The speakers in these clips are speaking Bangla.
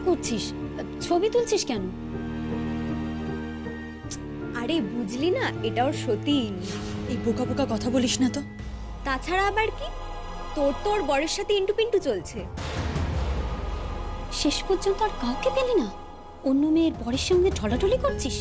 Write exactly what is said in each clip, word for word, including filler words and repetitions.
করছিস? ছবি তুলছিস কেন? আরে বুঝলি না, এটা ওর সতীন। এই বোকা বোকা কথা বলিস না তো। তাছাড়া আবার কি, তোর তোর বরের সাথে ইন্টু পিন্টু চলছে। শেষ পর্যন্ত আর কাউকে পেলি না, অন্য মেয়ের বরের সঙ্গে ঢলাঢলি করছিস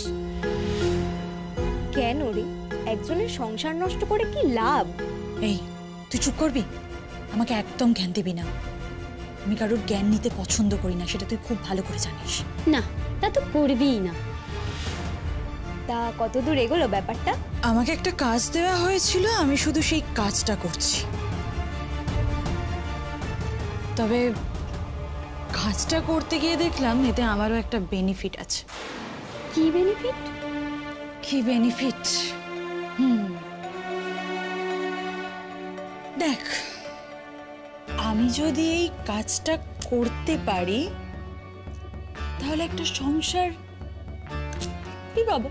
কেন রে? একজনের সংসার নষ্ট করে কি লাভ? এই তুই চুপ করবি, আমাকে একদম জ্ঞান দিবি না। আমি কারোর জ্ঞান নিতে পছন্দ করি না, সেটা তুই খুব ভালো করে জানিস। না, তা তো করবিই না। তা কত দূর এগোলো ব্যাপারটা? আমাকে একটা কাজ দেওয়া হয়েছিল, আমি শুধু সেই কাজটা করছি। তবে কাজটা করতে গিয়ে দেখলাম এতে আমারও একটা বেনিফিট আছে। কি বেনিফিট? কি বেনিফিট? হুম দেখ, আমি যদি এই কাজটা করতে পারি তাহলে একটা সংসার কি বাবা,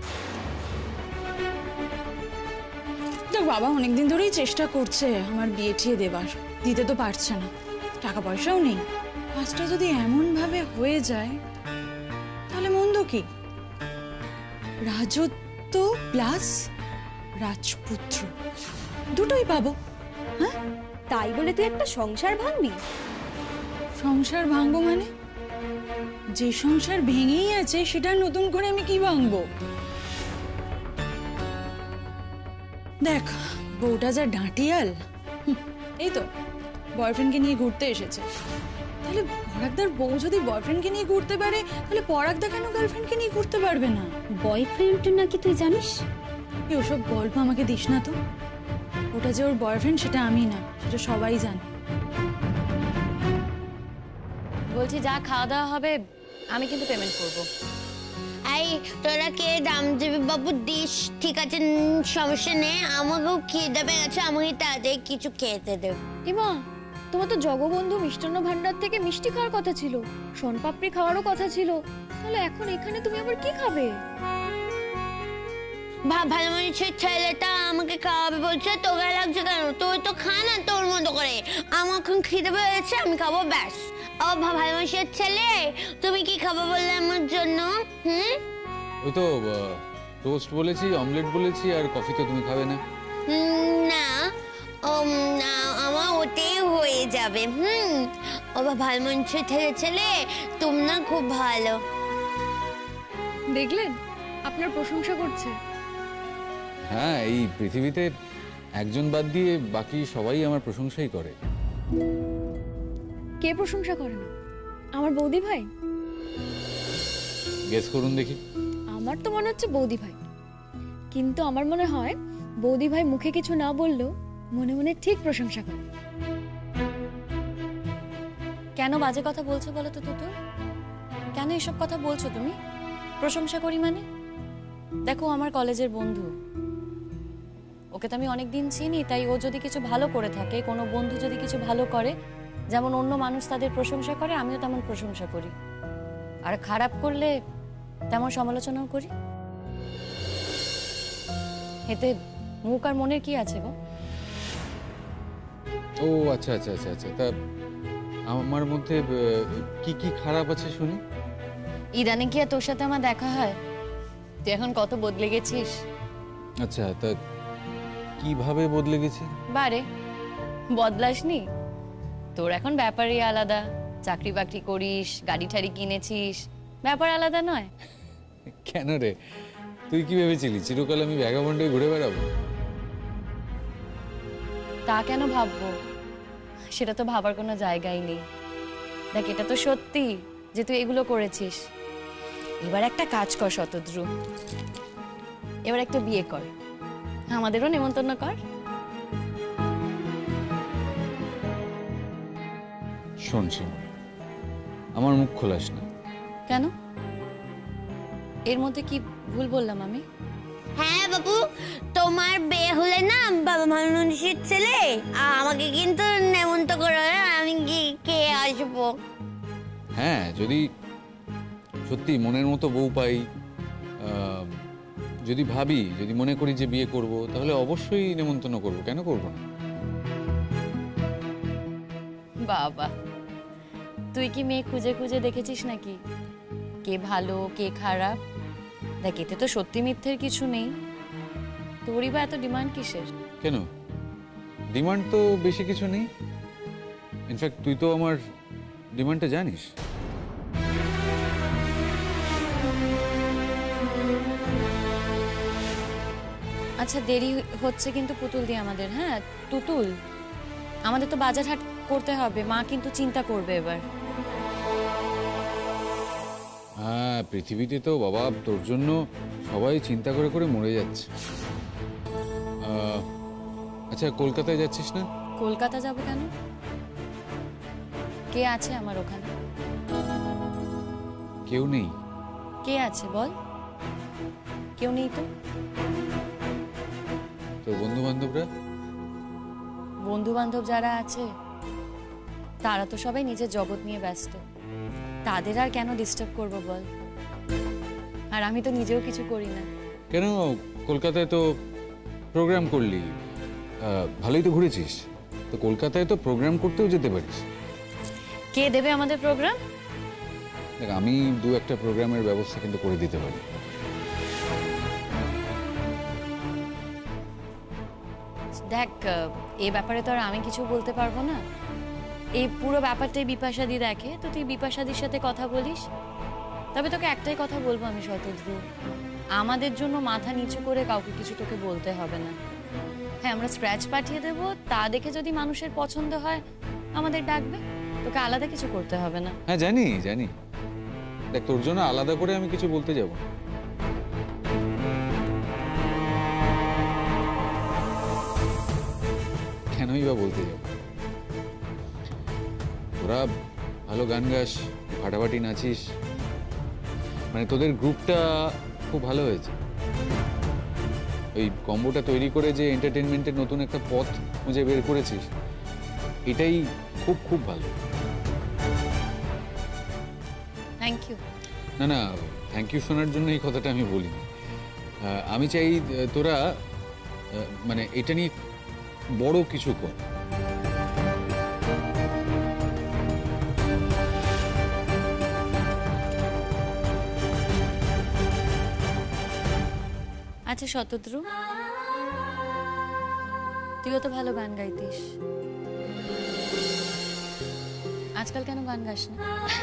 দেখ বাবা অনেকদিন ধরেই চেষ্টা করছে আমার বিয়ে ঠিয়ে দেবার, দিতে তো পারছে না, টাকা পয়সাও নেই। কাজটা যদি এমন ভাবে হয়ে যায় তাহলে মন্দ কি? রাজত্ব প্লাস রাজপুত্র দুটোই পাবো। হ্যাঁ, তাই বলে তুই একটা সংসার ভাঙবি? সংসার ভাঙবো মানে? যে সংসার ভেঙেই আছে সেটা নতুন করে আমি কি ভাঙবো? দেখ বউটা যা ডাঁটিয়াল, এই তো বয়ফ্রেন্ডকে নিয়ে ঘুরতে এসেছে। তাহলে পরাগদার বউ যদি বয়ফ্রেন্ডকে নিয়ে ঘুরতে পারে, তাহলে পরাগদা কেন গার্লফ্রেন্ডকে নিয়ে ঘুরতে পারবে না? বয়ফ্রেন্ড নাকি তুই জানিস? এই ওসব গল্প আমাকে দিস না তো। ওটা যে ওর বয়ফ্রেন্ড সেটা আমি না, সেটা সবাই জানে। বলছি যা খাওয়া দাওয়া হবে আমি কিন্তু পেমেন্ট করব। এই তোরা কে দাম দেবে বাবু? দিস, ঠিক আছে, সমস্যা নেই। আমাকেও খিদে পেয়েছে, আমাকে তাদের কিছু খেতে দেব। ইমা, তোমার তো জগবন্ধু মিষ্টান্ন ভান্ডার থেকে মিষ্টি খাওয়ার কথা ছিল, শনপাপড়ি খাওয়ারও কথা ছিল, তাহলে এখন এখানে তুমি আবার কি খাবে? ভালো মানুষের ছেলেটা আমাকে খাওয়াবে বলছে, তোকে লাগছে কেন? তুই তো খা না তোর মতো করে। আমার এখন খিদে পেয়েছে, আমি খাবো, ব্যাস। ও ভালো মানুষের ছেলে, তুমি কি খাবো বললে আমার জন্য? হুম, ওই তো টোস্ট বলেছি, অমলেট বলেছি, আর কফি তো তুমি খাবে না। না না, আমার ওতেই হয়ে যাবে। হুম, ও ভালো মানুষের ছেলে ছেলে তুমি না খুব ভালো। দেখলেন, আপনার প্রশংসা করছে। হ্যাঁ, এই পৃথিবীতে একজন বাদ দিয়ে বাকি সবাই আমার প্রশংসাই করে। কে প্রশংসা করে না? আমার বৌদি ভাই। গেস করুন দেখি। আমার তো মনে হচ্ছে বৌদি ভাই, কিন্তু আমার মনে হয় বৌদি ভাই মুখে কিছু না বললেও মনে মনে ঠিক প্রশংসা করে। কেন বাজে কথা বলছো বলো তো তুতু? কেন এসব কথা বলছো তুমি? প্রশংসা করি মানে? দেখো আমার কলেজের বন্ধু, ওকে তো আমি অনেকদিন চিনি, তাই ও যদি কিছু ভালো করে থাকে, কোনো বন্ধু যদি কিছু ভালো করে, যেমন অন্য মানুষ তাদের প্রশংসা করে, আমিও তেমন প্রশংসা করি। আর খারাপ করলে তেমন সমালোচনাও করি। এতে মুখ আর মনের কি আছে গো? ও আচ্ছা আচ্ছা আচ্ছা আচ্ছা তা আমার মধ্যে কি কি খারাপ আছে শুনি। ইদানিং কি আর তোর সাথে আমার দেখা হয়? তুই এখন কত বদলে গেছিস। আচ্ছা, তা কিভাবে বদলে গেছি? বারে বদলাসনি, তোর এখন ব্যাপারই আলাদা। চাকরি বাকরি করিস, গাড়ি ঠাড়ি কিনেছিস, ব্যাপার আলাদা নয়? কেন রে, তুই কি ভেবেছিলি চিরকাল আমি ভ্যাগাবন্ডে ঘুরে বেড়াবো? তা কেন ভাববো? সেটা তো ভাবার কোনো জায়গাই নেই। দেখ, এটা তো সত্যি যে তুই এগুলো করেছিস। এবার একটা কাজ কর শতদ্রু, এবার একটা বিয়ে কর, আমাদেরও নেমন্তন্ন কর। শোন শিমুল, আমার মুখ খোলাস না। কেন? এর মধ্যে কি ভুল বললাম আমি? হ্যাঁ বাবু, তোমার বিয়ে হলে না বাবা মানুষের ছেলে আমাকে কিন্তু নেমন্ত করো, আমি কি কে আসবো। হ্যাঁ, যদি সত্যি মনের মতো বউ পাই, যদি ভাবি, যদি মনে করি যে বিয়ে করব, তাহলে অবশ্যই নেমন্তন্ন করব, কেন করব না? বাবা, তুই কি মেয়ে খুঁজে খুঁজে দেখেছিস নাকি কে ভালো কে খারাপ? দেখ, এতে তো সত্যি মিথ্যের কিছু নেই। তোরই বা এত ডিমান্ড কিসের? কেন, ডিমান্ড তো বেশি কিছু নেই। ইনফ্যাক্ট তুই তো আমার ডিমান্ডটা জানিস। আচ্ছা, দেরি হচ্ছে কিন্তু পুতুল দিয়ে আমাদের। হ্যাঁ তুতুল, আমাদের তো বাজার হাট করতে হবে, মা কিন্তু চিন্তা করবে এবার। হ্যাঁ, পৃথিবীতে তো বাবা তোর জন্য সবাই চিন্তা করে করে মরে যাচ্ছে। আহ, আচ্ছা, কলকাতায় যাচ্ছিস না? কলকাতা যাব কেন? কে আছে আমার ওখানে? কেউ নেই। কে আছে বল? কেউ নেই তো। তোর বন্ধু বান্ধবরা? বন্ধু বান্ধব যারা আছে তারা তো সবাই নিজের জগৎ নিয়ে ব্যস্ত, তাদের আর কেন ডিস্টার্ব করব বল? আর আমি তো নিজেও কিছু করি না। কেন, কলকাতায় তো প্রোগ্রাম করলি, আহ, ভালোই তো ঘুরেছিস। তো কলকাতায় তো প্রোগ্রাম করতেও যেতে পারিস। কে দেবে আমাদের প্রোগ্রাম? দেখ, আমি দু একটা প্রোগ্রামের ব্যবস্থা কিন্তু করে দিতে পারি। দেখ, এই ব্যাপারে তো আর আমি কিছু বলতে পারবো না। এই পুরো ব্যাপারটাই বিপাশাদি দেখে, তো তুই বিপাশাদির সাথে কথা বলিস। তবে তোকে একটাই কথা বলবো আমি, শতদ্রু, আমাদের জন্য মাথা নিচু করে কাউকে কিছু তোকে বলতে হবে না। হ্যাঁ, আমরা স্ক্র্যাচ পাঠিয়ে দেবো, তা দেখে যদি মানুষের পছন্দ হয় আমাদের ডাকবে, তোকে আলাদা কিছু করতে হবে না। হ্যাঁ জানি জানি, দেখ তোর জন্য আলাদা করে আমি কিছু বলতে যাব না। কেনই বা বলতে যাব? তোরা ভালো গান গাস, ফাটাফাটি নাচিস, মানে তোদের গ্রুপটা খুব ভালো হয়েছে। ওই কম্বোটা তৈরি করে যে এন্টারটেনমেন্টের নতুন একটা পথ খুঁজে বের করেছিস, এটাই খুব খুব ভালো। Thank you. না না, থ্যাংক ইউ শোনার জন্য এই কথাটা আমি বলিনি। আহ, আমি চাই আহ, তোরা আহ, মানে এটা নিয়ে বড় কিছু কর। আচ্ছা শতদ্রু, তুইও তো ভালো গান গাইতিস, আজকাল কেন গান গাস না?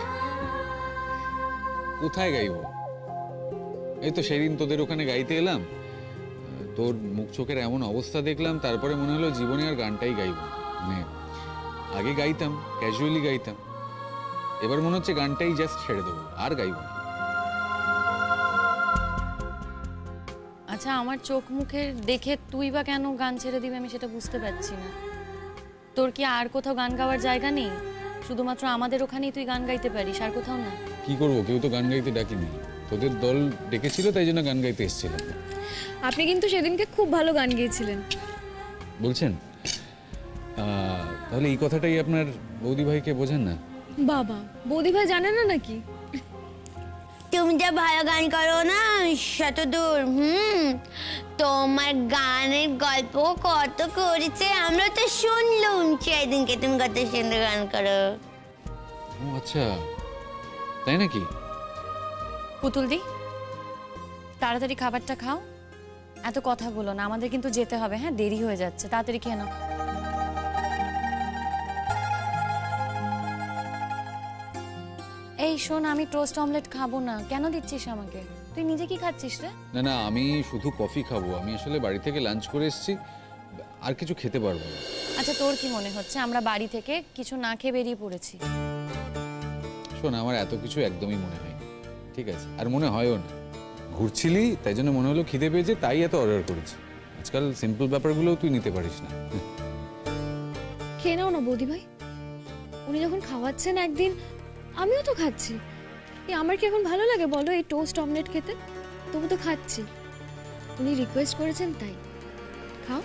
কোথায় গাইব? এই তো সেদিন তোদের ওখানে গাইতে এলাম, তোর মুখ চোখের এমন অবস্থা দেখলাম, তারপরে মনে হলো জীবনে আর গানটাই গাইব। মানে আগে গাইতাম, ক্যাজুয়ালি গাইতাম, এবার মনে হচ্ছে গানটাই জাস্ট ছেড়ে দেবো, আর গাইব না। আচ্ছা, আমার চোখ মুখের দেখে তুই বা কেন গান ছেড়ে দিবি আমি সেটা বুঝতে পারছি না। তোর কি আর কোথাও গান গাওয়ার জায়গা নেই? শুধুমাত্র আমাদের ওখানেই তুই গান গাইতে পারিস, আর কোথাও না? কি করবো, কেউ তো গান গাইতে ডাকিনি, তোদের দল ডেকেছিল তাই জন্য গান গাইতে এসেছিলাম। আপনি কিন্তু সেদিনকে খুব ভালো গান গেয়েছিলেন। বলছেন? আহ, তাহলে এই কথাটাই আপনার বৌদি ভাইকে বোঝান না। বাবা, বৌদি ভাই জানে না নাকি? তুমি যা ভালো গান করো না শতদূর, হুম, তোমার গানের গল্প কত করেছে আমরা তো শুনলুম সেদিনকে, তুমি কত সুন্দর গান করো। ও আচ্ছা, তাই নাকি? পুতুল দি, তাড়াতাড়ি খাবারটা খাও, এত কথা বলো না, আমাদের কিন্তু যেতে হবে। হ্যাঁ, দেরি হয়ে যাচ্ছে, তাড়াতাড়ি খেয়ে নাও। এই শোন, আমি টোস্ট অমলেট খাবো না। কেন দিচ্ছিস আমাকে? তুই নিজে কি খাচ্ছিস রে? না না, আমি শুধু কফি খাবো। আমি আসলে বাড়ি থেকে লাঞ্চ করে এসেছি, আর কিছু খেতে পারবো না। আচ্ছা, তোর কি মনে হচ্ছে আমরা বাড়ি থেকে কিছু না খেয়ে বেরিয়ে পড়েছি? শোন, আমার এত কিছু একদমই মনে হয়, ঠিক আছে? আর মনে হয়ও না। ঘুরছিলি তাই জন্য মনে হলো খিদে পেয়েছে, তাই এত অর্ডার করেছি। আজকাল সিম্পল ব্যাপারগুলোও তুই নিতে পারিস না। খেয়ে নাও না বৌদি ভাই, উনি যখন খাওয়াচ্ছেন একদিন, আমিও তো খাচ্ছি। এই আমার কি এখন ভালো লাগে বলো এই টোস্ট অমলেট খেতে? তবু তো খাচ্ছি, উনি রিকোয়েস্ট করেছেন তাই। খাও।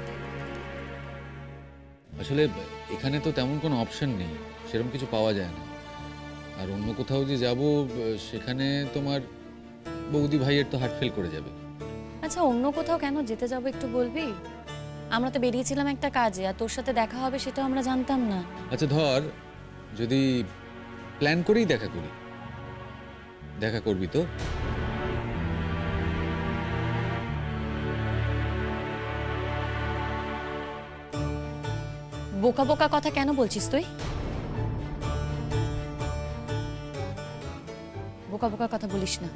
আসলে এখানে তো তেমন কোনো অপশন নেই, সেরকম কিছু পাওয়া যায় না। আর অন্য কোথাও যে যাব, সেখানে তোমার বৌদি ভাইয়ের তো হার্ট ফেল করে যাবে। আচ্ছা, অন্য কোথাও কেন যেতে যাবো একটু বলবি? আমরা তো বেরিয়েছিলাম একটা কাজে, আর তোর সাথে দেখা হবে সেটাও আমরা জানতাম না। আচ্ছা ধর, যদি প্ল্যান করেই দেখা করি। দেখা করবি তো? বোকা বোকা কথা কেন বলছিস তুই? বোকা বোকা কথা বলিস না।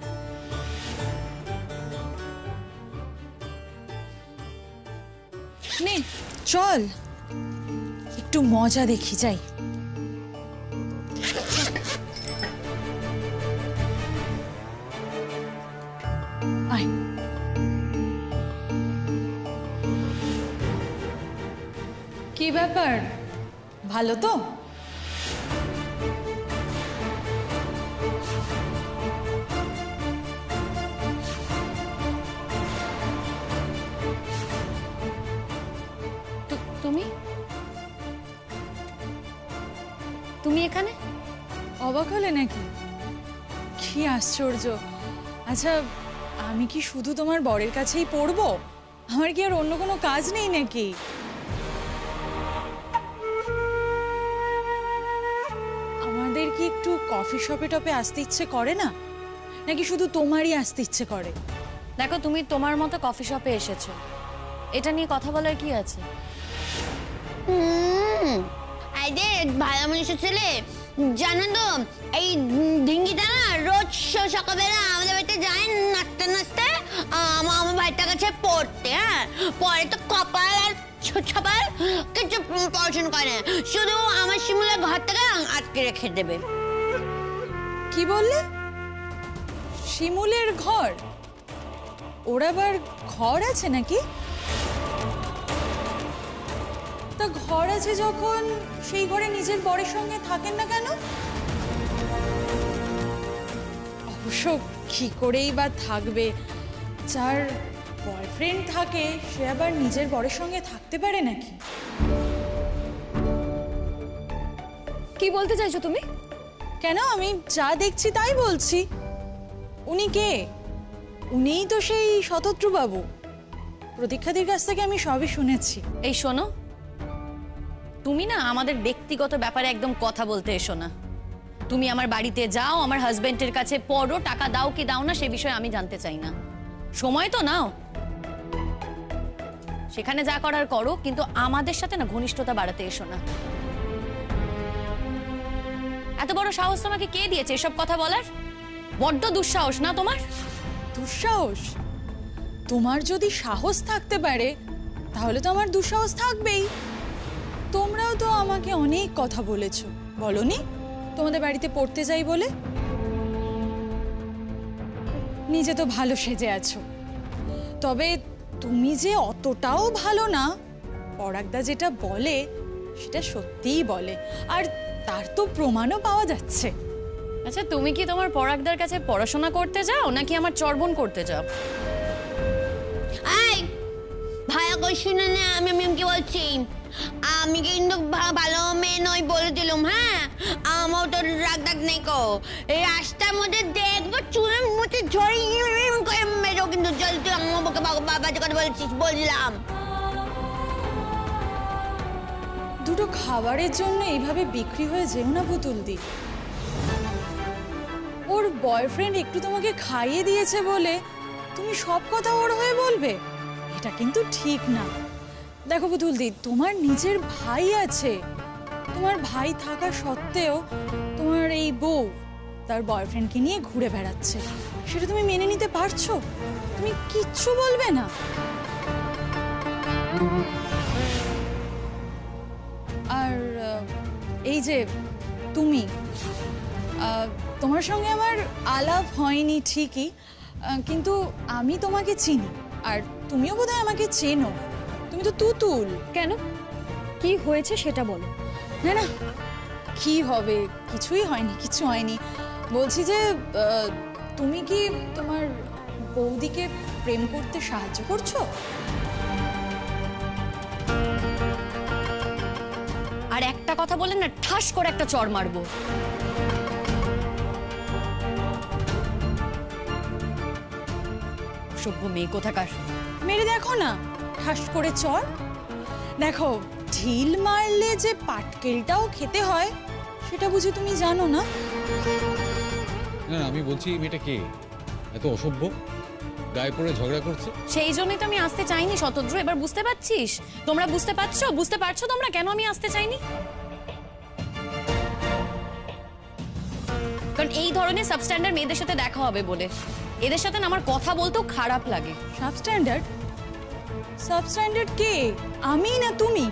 নে চল একটু মজা দেখি যাই। আয়। কি ব্যাপার, ভালো তো? তু- তুমি তুমি এখানে? অবাক হলে নাকি? কি আশ্চর্য। আচ্ছা, আমি কি শুধু তোমার বরের কাছেই পড়বো? আমার কি আর অন্য কোনো কাজ নেই নাকি? আমাদের কি একটু কফি শপে টপে আসতে ইচ্ছে করে না, নাকি শুধু তোমারই আসতে ইচ্ছে করে? দেখো, তুমি তোমার মতো কফি শপে এসেছো, এটা নিয়ে কথা বলার কি আছে? হুম, এই যে ভালো মানুষের ছেলে, জানো তো এই ঢিঙ্গিটা না রোজ স- সকালবেলা আমাদের বাড়িতে যায় নাচতে নাচতে আম- আমার বাড়িটার কাছে পড়তে। হ্যাঁ, পরে তো কপাল আর ছ- ছপাল কিছু পড়াশোনা করে না, শুধু আমার শিমুলের ঘর থেকে আটকে রেখে দেবে। কি বললে? শিমুলের ঘর? ওর আবার ঘর আছে নাকি? তা ঘর আছে যখন সেই ঘরে নিজের বরের সঙ্গে থাকেন না কেন? অবশ্য কি করেই বা থাকবে, যার বয়ফ্রেন্ড থাকে সে আবার নিজের বরের সঙ্গে থাকতে পারে নাকি? কি বলতে চাইছো তুমি? কেন, আমি যা দেখছি তাই বলছি। উনি কে? উনিই তো সেই শতদ্রু বাবু। প্রতীক্ষাদির কাছ থেকে আমি সবই শুনেছি। এই শোনো, তুমি না আমাদের ব্যক্তিগত ব্যাপারে একদম কথা বলতে এসো না। তুমি আমার বাড়িতে যাও, আমার হাজবেন্ডের কাছে পড়ো, টাকা দাও কি দাও না সে বিষয়ে আমি জানতে চাই না। সময় তো নাও, সেখানে যা করার করো, কিন্তু আমাদের সাথে না ঘনিষ্ঠতা বাড়াতে এসো না। এত বড় সাহস তোমাকে কে দিয়েছে এসব কথা বলার? বড্ড দুঃসাহস না তোমার? দুঃসাহস? তোমার যদি সাহস থাকতে পারে তাহলে তো আমার দুঃসাহস থাকবেই। তোমরাও তো আমাকে অনেক কথা বলেছো, বলনি? তোমাদের বাড়িতে পড়তে যাই বলে। নিজে তো ভালো সেজে আছো, তবে তুমি যে অতটাও ভালো না, পরাগদা যেটা বলে সেটা সত্যিই বলে, আর তার তো প্রমাণও পাওয়া যাচ্ছে। আচ্ছা, তুমি কি তোমার পরাগদার কাছে পড়াশোনা করতে যাও নাকি আমার চর্বণ করতে যাও? এই ভালো করে শুনে না, আমি আমি কি বলছি। আমি কিন্তু ভা- ভালো মেয়ে নই বলে দিলাম। হ্যাঁ, আমার তো রাগ ডাক নেই কো। এই রাস্তার মধ্যে দেখবো চুলের মুঠে ঝরে ইম করে মেরো, কিন্তু জল তুই আমার বুকে বাবা যখন বলছিস বললাম। দুটো খাবারের জন্য এইভাবে বিক্রি হয়ে যেও না পুতুল দি। ওর বয়ফ্রেন্ড একটু তোমাকে খাইয়ে দিয়েছে বলে তুমি সব কথা ওর হয়ে বলবে? এটা কিন্তু ঠিক না। দেখো পুতুল দি, তোমার নিজের ভাই আছে, তোমার ভাই থাকা সত্ত্বেও তোমার এই বউ তার বয়ফ্রেন্ডকে নিয়ে ঘুরে বেড়াচ্ছে, সেটা তুমি মেনে নিতে পারছো? তুমি কিচ্ছু বলবে না? আর আহ, এই যে তুমি, আহ, তোমার সঙ্গে আমার আলাপ হয়নি ঠিকই, আহ, কিন্তু আমি তোমাকে চিনি, আর তুমিও বোধহয় আমাকে চেনো। তুমি তো তুতুল। কেন, কি হয়েছে সেটা বলো। না না, কি হবে, কিছুই হয়নি, কিছু হয়নি। বলছি যে আহ, তুমি কি তোমার বৌদিকে প্রেম করতে সাহায্য করছো? আর একটা কথা বলে না ঠাস করে একটা চড় মারবো। সভ্য মেয়ে কোথাকার। মেরে দেখো না, ঠাস করে চড়। দেখো, ঢিল মারলে যে পাটকেলটাও খেতে হয় সেটা বুঝি তুমি জানো না? না না, আমি বলছি এই মেয়েটা কে, এত অসভ্য, গায়ে পড়ে ঝগড়া করছে। সেই জন্যই তো আমি আসতে চাইনি শতদ্রু, এবার বুঝতে পারছিস? তোমরা বুঝতে পারছো? বুঝতে পারছো তোমরা কেন আমি আসতে চাইনি? কারণ এই ধরনের সাবস্ট্যান্ডার্ড মেয়েদের সাথে দেখা হবে বলে। এদের সাথে না আমার কথা বলতেও খারাপ লাগে। সাবস্ট্যান্ডার্ড? সাবস্ট্যান্ডার্ড কে, আমি না তুমি?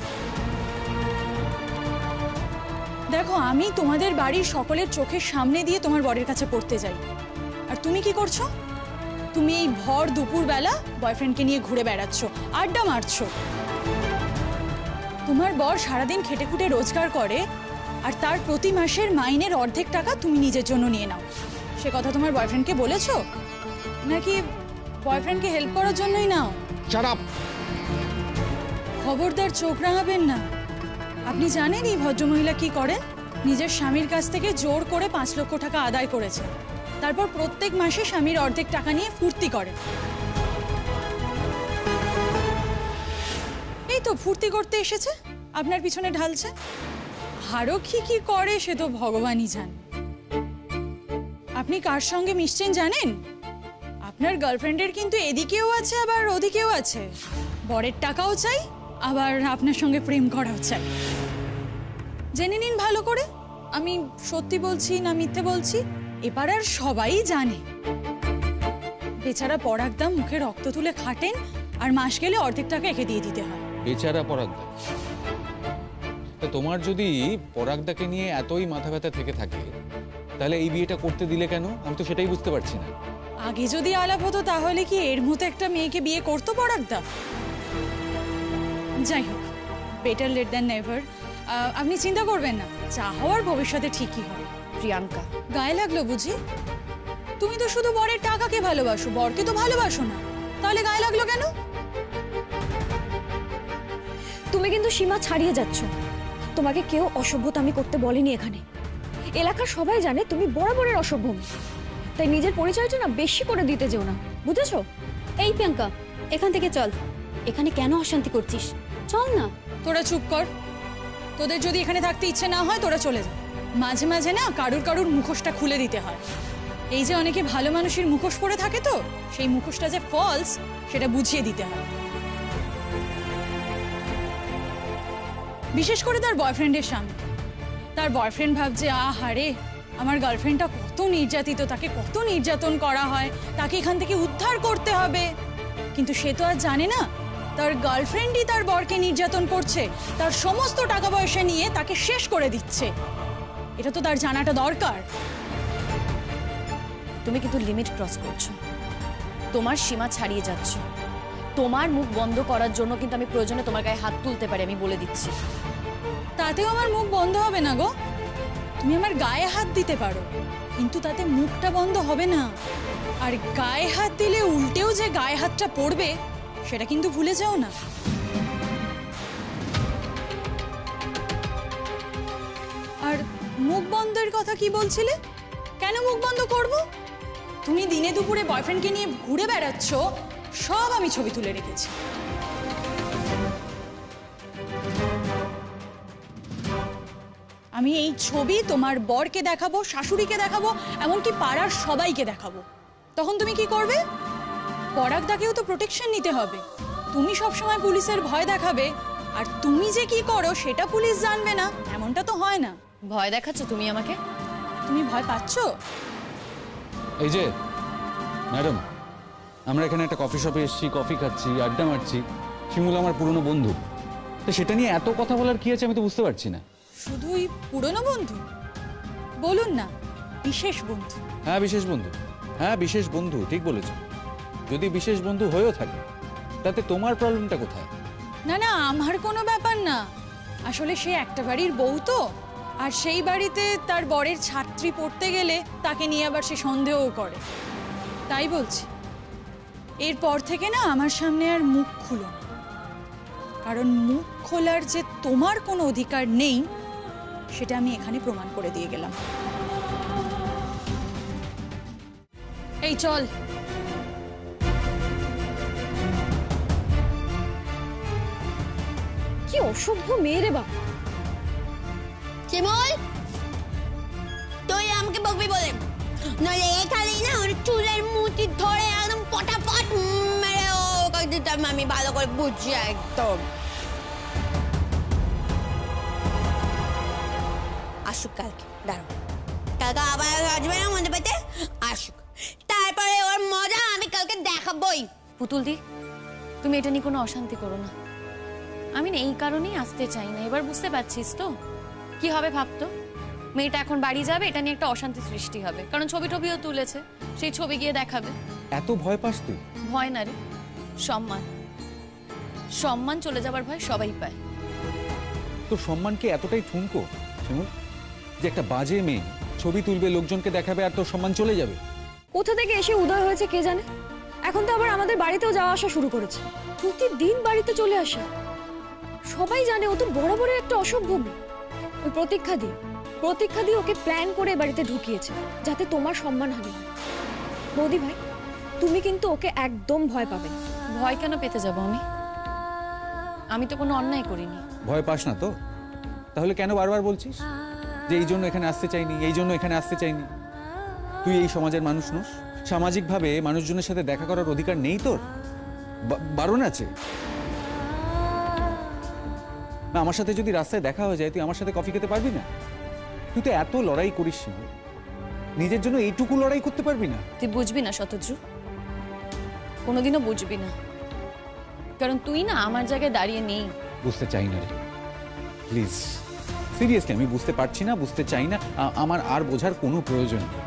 দেখো, আমি তোমাদের বাড়ির সকলের চোখের সামনে দিয়ে তোমার বরের কাছে পড়তে যাই, আর তুমি কি করছো? তুমি এই ভর দুপুর বেলা বয়ফ্রেন্ডকে নিয়ে ঘুরে বেড়াচ্ছ, আড্ডা মারছো। তোমার বর সারাদিন খেটে খুটে রোজগার করে, আর তার প্রতি মাসের মাইনের অর্ধেক টাকা তুমি নিজের জন্য নিয়ে নাও। সে কথা তোমার বয়ফ্রেন্ডকে বলেছো? নাকি বয়ফ্রেন্ডকে হেল্প করার জন্যই নাও? Shut up! খবরদার চোখ রাঙাবেন না। আপনি জানেন এই ভদ্রমহিলা কি করেন? নিজের স্বামীর কাছ থেকে জোর করে পাঁচ লক্ষ টাকা আদায় করেছে, তারপর প্রত্যেক মাসে স্বামীর অর্ধেক টাকা নিয়ে ফুর্তি করে। এই তো ফুর্তি করতে এসেছে, আপনার পিছনে ঢালছে। আরো কি কি করে সে তো ভগবানই জানে। আপনি কার সঙ্গে মিশছেন জানেন? আপনার গার্লফ্রেন্ডের কিন্তু এদিকেও আছে আবার ওদিকেও আছে। বরের টাকাও চাই, আবার আপনার সঙ্গে প্রেম করাও চাই। জেনে নিন ভালো করে, আমি সত্যি বলছি না মিথ্যে বলছি এবার আর সবাই জানে। বেচারা পরাগদা মুখে রক্ত তুলে খাটেন, আর মাস গেলে অর্ধেক টাকা একে দিয়ে দিতে হয়। বেচারা পরাগদা? তা তোমার যদি পরাগদাকে নিয়ে এতই মাথা ব্যথা থেকে থাকে, তাহলে এই বিয়েটা করতে দিলে কেন? আমি তো সেটাই বুঝতে পারছি না। আগে যদি আলাপ হতো তাহলে কি এর মতো একটা মেয়েকে বিয়ে করতো পরাগদা? যাই হোক, বেটার লেট দ্যান নেভার। আপনি চিন্তা করবেন না, যা হওয়ার ভবিষ্যতে ঠিকই হবে। প্রিয়াঙ্কা, গায়ে লাগলো বুঝি? তুমি তো শুধু বরের টাকাকে ভালোবাসো, বরকে তো ভালোবাসো না, তাহলে গায়ে লাগলো কেন? তুমি কিন্তু সীমা ছাড়িয়ে যাচ্ছ। তোমাকে কেউ অসভ্যতামি করতে বলেনি এখানে। এলাকার সবাই জানে তুমি বরাবরের অসভ্য মেয়ে। তাই নিজের পরিচয়টা না বেশি করে দিতে যেও না, বুঝেছো? এই প্রিয়াঙ্কা, এখান থেকে চল। এখানে কেন অশান্তি করছিস? চল না। তোরা চুপ কর। তোদের যদি এখানে থাকতে ইচ্ছে না হয় তোরা চলে যা। মাঝে মাঝে না কারুর কারুর মুখোশটা খুলে দিতে হয়। এই যে অনেকে ভালো মানুষের মুখোশ পরে থাকে, তো সেই মুখোশটা যে ফলস সেটা বুঝিয়ে দিতে হয়। বিশেষ করে তার বয়ফ্রেন্ডের সামনে। তার বয়ফ্রেন্ড ভাবছে, আহারে আমার গার্লফ্রেন্ডটা কত নির্যাতিত, তাকে কত নির্যাতন করা হয়, তাকে এখান থেকে উদ্ধার করতে হবে। কিন্তু সে তো আর জানে না তার গার্লফ্রেন্ডই তার বরকে নির্যাতন করছে, তার সমস্ত টাকা পয়সা নিয়ে তাকে শেষ করে দিচ্ছে। এটা তো তার জানাটা দরকার। তুমি কিন্তু লিমিট ক্রস করছো, তোমার সীমা ছাড়িয়ে যাচ্ছ। তোমার মুখ বন্ধ করার জন্য কিন্তু আমি প্রয়োজনে তোমার গায়ে হাত তুলতে পারি, আমি বলে দিচ্ছি। তাতেও আমার মুখ বন্ধ হবে না গো। তুমি আমার গায়ে হাত দিতে পারো, কিন্তু তাতে মুখটা বন্ধ হবে না। আর গায়ে হাত দিলে উল্টেও যে গায়ে হাতটা পড়বে সেটা কিন্তু ভুলে যাও না। আর মুখ বন্ধের কথা কি বলছিলে? কেন মুখ বন্ধ করব? তুমি দিনে দুপুরে বয়ফ্রেন্ডকে নিয়ে ঘুরে বেড়াচ্ছ, সব আমি ছবি তুলে রেখেছি। আমি এই ছবি তোমার বরকে দেখাবো, শাশুড়িকে দেখাবো, এমনকি পাড়ার সবাইকে দেখাবো। তখন তুমি কি করবে? পরাগদাকেও তো প্রোটেকশন নিতে হবে। তুমি সবসময় পুলিশের ভয় দেখাবে, আর তুমি যে কি করো সেটা পুলিশ জানবে না, এমনটা তো হয় না। ভয় দেখাচ্ছ তুমি আমাকে? তুমি ভয় পাচ্ছ? এই যে ম্যাডাম, আমরা এখানে একটা কফি শপে এসেছি, কফি খাচ্ছি, আড্ডা মারছি। শিমুল আমার পুরনো বন্ধু, তো সেটা নিয়ে এত কথা বলার কি আছে আমি তো বুঝতে পারছি না। শুধুই পুরনো বন্ধু? বলুন না বিশেষ বন্ধু। হ্যাঁ বিশেষ বন্ধু, হ্যাঁ বিশেষ বন্ধু, ঠিক বলেছ। যদি বিশেষ বন্ধু হয়েও থাকে তাতে তোমার প্রবলেমটা কোথায়? না না, আমার কোনো ব্যাপার না। আসলে সে একটা বাড়ির বউ তো, আর সেই বাড়িতে তার বরের ছাত্রী পড়তে গেলে তাকে নিয়ে আবার সে সন্দেহও করে। তাই বলছি, এরপর থেকে না আমার সামনে আর মুখ খুলো না, কারণ মুখ খোলার যে তোমার কোনো অধিকার নেই সেটা আমি এখানে প্রমাণ করে দিয়ে গেলাম। এই চল। কি অসভ্য মেয়ে রে বাবা। শিমুল, আমাকে বকবি বলে, নইলে এখানেই না ওর চুলের মুঠি ধরে একদম পটাপট মেরে ওকে দিতাম আমি ভালো করে বুঝছি একদম। আসুক কালকে, দাঁড়ো, কালকে আবার আসবে না মনে পেতে, আসুক, তারপরে ওর মজা আমি কালকে দেখাবই। পুতুল দি, তুমি এটা নিয়ে কোনো অশান্তি করো না। আমি না এই কারণেই আসতে চাই না। এবার বুঝতে পারছিস তো কি হবে ভাবতো? মেয়েটা এখন বাড়ি যাবে, এটা নিয়ে একটা অশান্তি সৃষ্টি হবে, কারণ ছবি টবিও তুলেছে, সেই ছবি গিয়ে দেখাবে। এত ভয় পাস তুই? ভয় না রে, সম্মান। সম্মান চলে যাবার ভয় সবাই পায়। তোর সম্মানকে এতটাই ঠুনকো শিমুল, যে একটা বাজে মেয়ে ছবি তুলবে, লোকজনকে দেখাবে, আর তোর সম্মান চলে যাবে? কোথা থেকে এসে উদয় হয়েছে কে জানে, এখন তো আবার আমাদের বাড়িতেও যাওয়া আসা শুরু করেছে। প্রতিদিন বাড়িতে চলে আসে, সবাই জানে ও তো বরাবরের একটা অসভ্য মেয়ে। ওই প্রতীক্ষা দিয়ে প্রতীক্ষা দিয়ে ওকে প্ল্যান করে বাড়িতে ঢুকিয়েছে যাতে তোমার সম্মান হানি হয়। বৌদি ভাই, তুমি কিন্তু ওকে একদম ভয় পাবে না। ভয় কেন পেতে যাব আমি? আমি তো কোনো অন্যায় করিনি। ভয় পাস না তো? তাহলে কেন বারবার বলছিস যে এই জন্য এখানে আসতে চাইনি, এই জন্য এখানে আসতে চাইনি? তুই এই সমাজের মানুষ নস? সামাজিকভাবে মানুষজনের সাথে দেখা করার অধিকার নেই তোর? বারণ আছে? না, আমার সাথে যদি রাস্তায় দেখা হয়ে যায় তুই আমার সাথে কফি খেতে পারবি না? তুই তো এত লড়াই করিস, নিজের জন্য এইটুকু লড়াই করতে পারবি না? তুই বুঝবি না শতদ্রু, কোনোদিনও বুঝবি না, কারণ তুই না আমার জায়গায় দাঁড়িয়ে নেই। বুঝতে চাই না রে, প্লিজ, সিরিয়াসলি আমি বুঝতে পারছি না, বুঝতে চাই না, আমার আর বোঝার কোনো প্রয়োজন নেই।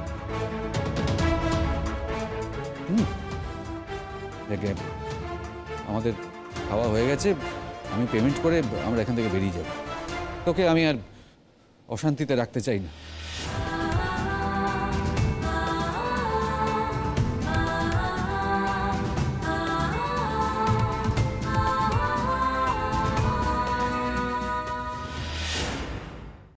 হুম, দেখে আমাদের খাওয়া হয়ে গেছে, আমি পেমেন্ট করে আমরা এখান থেকে বেরিয়ে যাব। তোকে আমি আর অশান্তিতে রাখতে চাই না।